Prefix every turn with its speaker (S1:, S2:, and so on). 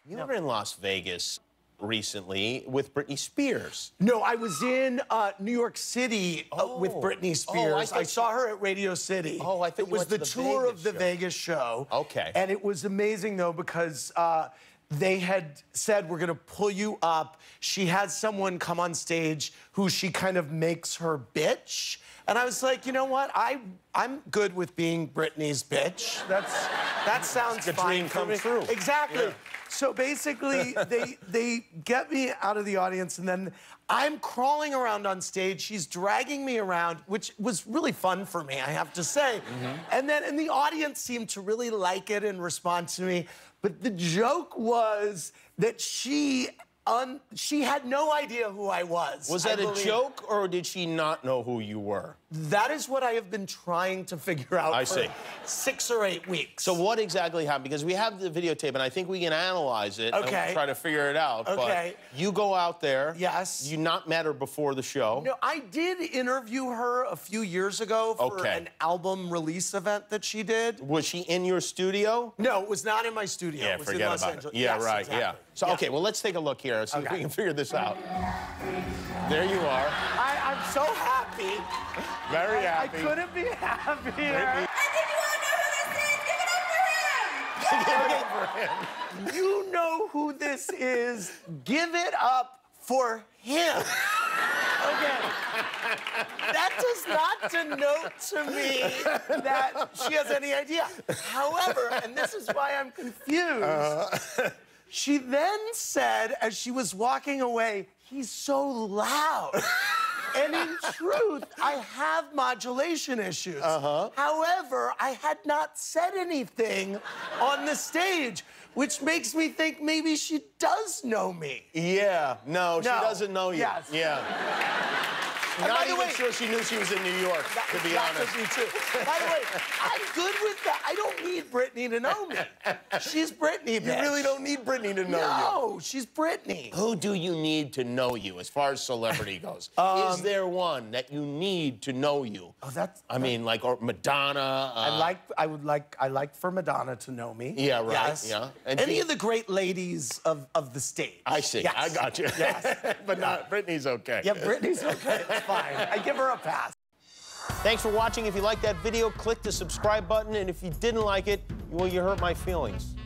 S1: You were in Las Vegas recently with Britney Spears.
S2: No, I was in New York City with Britney Spears. I saw her at Radio City.
S1: Oh, I think
S2: it was the tour of the Vegas show.
S1: Okay.
S2: And it was amazing, though, because they had said, we're going to pull you up. She had someone come on stage who she kind of makes her bitch. And I was like, you know what? I'm good with being Britney's bitch. That sounds fine.
S1: Dream come true.
S2: Exactly.
S1: Yeah.
S2: So basically, they get me out of the audience, and then I'm crawling around on stage. She's dragging me around, which was really fun for me, I have to say. And the audience seemed to really like it and respond to me. But the joke was that she had no idea who I was.
S1: Was that a joke, or did she not know who you were?
S2: That is what I have been trying to figure out for 6 or 8 weeks.
S1: So what exactly happened? Because we have the videotape, and I think we can analyze it and try to figure it out.
S2: Okay.
S1: But you go out there.
S2: Yes.
S1: You not met her before the show.
S2: No, I did interview her a few years ago for an album release event that she did.
S1: Was she in your studio?
S2: No, it was not in my studio.
S1: Yeah,
S2: it was
S1: forget
S2: in Los
S1: about
S2: Angeles.
S1: it. Yeah,
S2: yes,
S1: right,
S2: exactly.
S1: yeah. So, okay, well, let's take a look here and see if we can figure this out. There you are.
S2: I'm so happy.
S1: Very happy.
S2: I couldn't be happier. You know who this is. Give it up for him. Okay. That does not denote to me that she has any idea. However, and this is why I'm confused, she then said, as she was walking away, he's so loud. And in truth, I have modulation issues. However, I had not said anything on the stage, which makes me think maybe she does know me.
S1: Yeah, no, she doesn't know you.
S2: Yes.
S1: Yeah. Not even sure she knew she was in New York, to be honest.
S2: By the way, I'm good with that. I don't need Britney to know me. She's Britney, bitch.
S1: You really don't need Britney to know you.
S2: No, she's Britney.
S1: Who do you need to know you as far as celebrity goes? Is there one that you need to know you?
S2: Oh,
S1: I mean, like, or Madonna.
S2: I like for Madonna to know me.
S1: Yeah, right.
S2: Yes.
S1: Yeah. And
S2: any of the great ladies of the stage.
S1: I see.
S2: Yes.
S1: I got you.
S2: Yes.
S1: But not Britney's okay.
S2: Yeah, Britney's okay. It's fine. I give her a pass.
S1: Thanks for watching. If you liked that video, click the subscribe button. And if you didn't like it, well, you hurt my feelings.